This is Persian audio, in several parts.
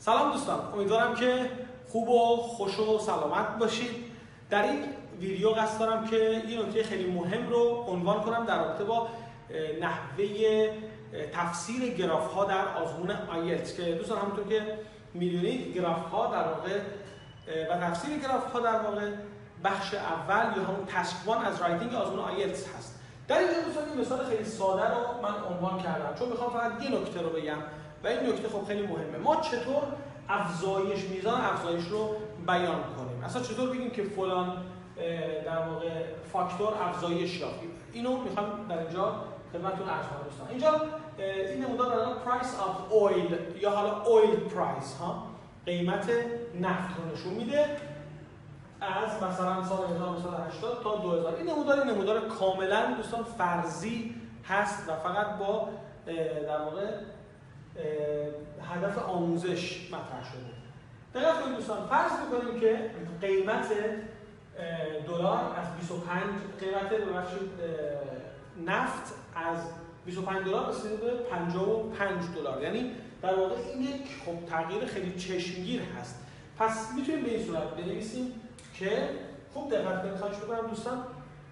سلام دوستان، امیدوارم که خوب و خوش و سلامت باشید. در این ویدیو قصد دارم که یه نکته خیلی مهم رو عنوان کنم در رابطه با نحوه تفسیر گراف ها در آزمون آیلتس که دوستان همونطور که میدونید گراف ها در واقع و تفسیر گراف ها در واقع بخش اول یا همون تاسک 1 از رایتینگ آزمون آیلتس هست. در اینجا دوستان این مثال خیلی ساده رو من عنوان کردم چون میخوام فقط یه نکته رو بگم و این نکته خب خیلی مهمه. ما چطور میزان افزایش رو بیان کنیم؟ اصلا چطور بگیم که فلان در واقع فاکتور افزایش یافت؟ اینو میخوام در اینجا خدمتتون عرض کنم دوستان. اینجا این نمودار دارن پرایس اف اویل یا حالا اویل پرایس ها، قیمت نفت رو نشون میده از مثلا سال 1980 تا 2000. این نمودار کاملا دوستان فرضی هست و فقط با در واقع هدف آموزش مطرح شده. دقت کنید دوستان، فرض می‌کنیم که قیمت دلار از 25 قیمت نفت از 25 دلار رسیده به 55 دلار. یعنی در واقع این یک خب تغییر خیلی چشمگیر هست. پس میتونیم به این صورت بنویسیم که خوب دقت کنید، خواهش می‌کنم دوستان.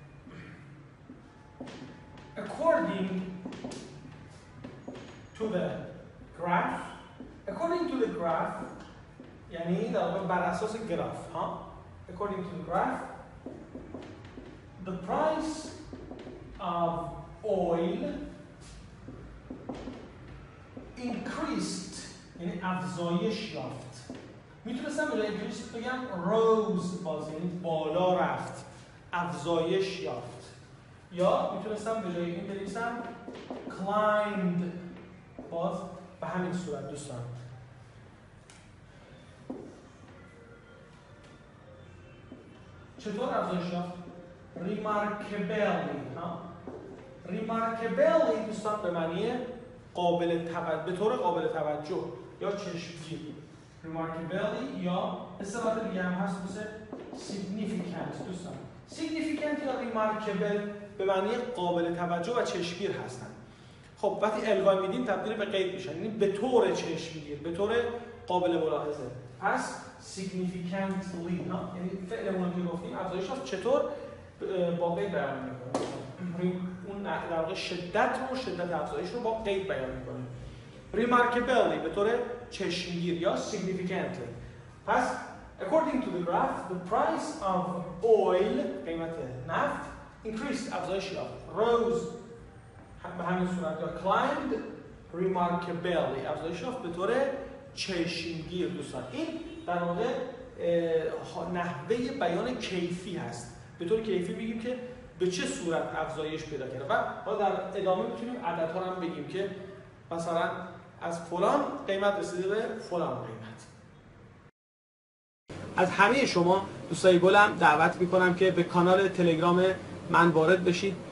According to the graph یعنی در واقع بر اساس گراف ها according to the graph the price of oil increased یعنی افزایش یافت. میتونستم به جای increased بگم rose باز یعنی بالا رفت، افزایش یافت، یا میتونستم به جای این بنویسم climbed باز به همین صورت دوستان. چطور افزایش یافت؟ remarkably دوستان به معنی به طور قابل توجه یا چشمگیر. remarkably یا اصطلاح دیگه هم هست مثل significant دوستان. significant یا remarkable به معنی قابل توجه و چشمگیر هستند. خب وقتی القا میدیم تبدیل به قید میشن، یعنی به طور چشمگیر، به طور قابل ملاحظه. پس significantly یعنی فعلمون که گفتیم افزایش یافت چطور با قید بیان میکنیم. اون در واقع شدت افزایش رو با قید بیان میکنیم. remarkably به طور چشمگیر یا significantly. پس according to the graph the price of oil قیمت نفت increased افزایش یافت، rose به همین صورت یا climbed remarkably افزایش یافت به طور چشمگیر دوستان. این در واقع نحوه بیان کیفی هست. به طور کیفی بگیم که به چه صورت افزایش پیدا کرده و حالا در ادامه میتونیم عددها هم بگیم که مثلا از فلان قیمت رسیده به فلان قیمت. از همه شما دوستای گلم دعوت میکنم که به کانال تلگرام من وارد بشید